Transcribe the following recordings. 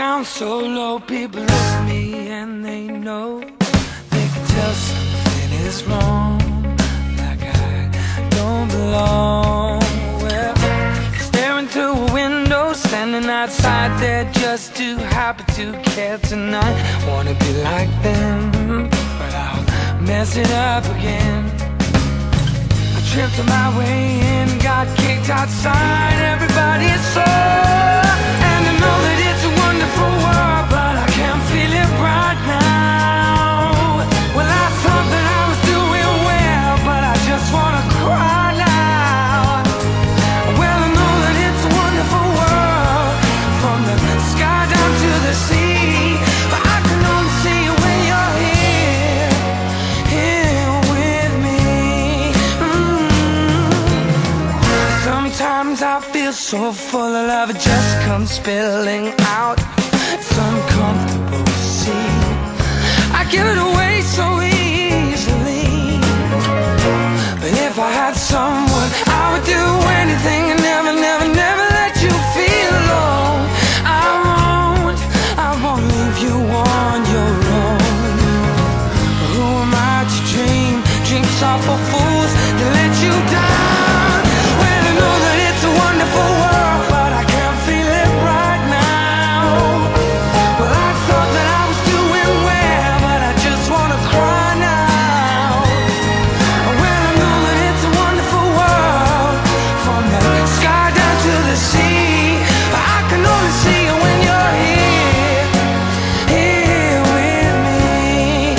down so low, people look at me and they know they can tell something is wrong, like I don't belong. Well, staring through a window, standing outside there just too happy to care tonight. Wanna be like them, but I'll mess it up again. I tripped on my way in, got kicked outside, everybody is so. And I know that it's a wonderful world, but I can't feel it right now. Well, I thought that I was doing well, but I just wanna cry now. Well, I know that it's a wonderful world, from the sky down to the sea, but I can only see you when you're here, here with me. Sometimes I feel so full of love, it just comes spilling out. It's uncomfortable to see, I give it away so easily. But if I had someone, I would do anything and never, never, never let you feel alone. I won't leave you on your own. Who am I to dream dreams are for fools to let you down? When I know that it's a wonderful world, but I can't feel it right now. Well, I thought that I was doing well, but I just wanna cry now. Well, I know that it's a wonderful world, from the sky down to the sea, but I can only see you when you're here, here with me.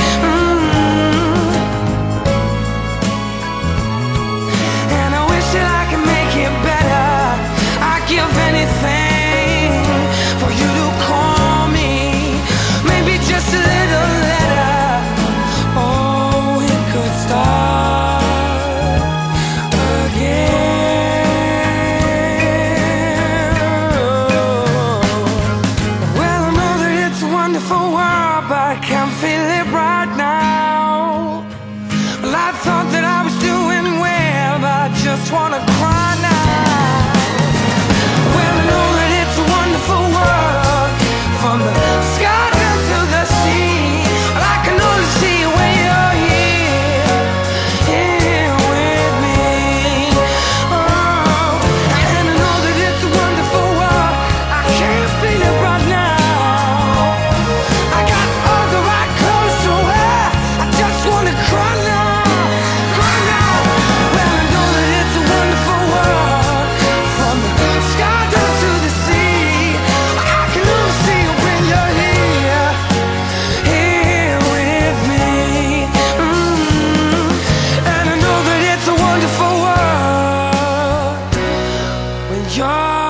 And I wish that I could make it better. I'd give anything for you to call me, maybe just a little letter. Oh, we could start again. Well, I know that it's a wonderful world, but I can't feel it right now. Well, I thought that I was doing well, but I just wanna cry now. Well, I know that it's a wonderful world, from the sky down to the sea, but I can only see you when you're here, here with me. Oh, and I know that it's a wonderful world, I can't feel it right now. I got all the right clothes to wear, I just wanna cry now, cry now. Well, I know that it's a wonderful world, from the sky down to the sea, I can only see you when you're here, here with me. And I know that it's a wonderful world when you're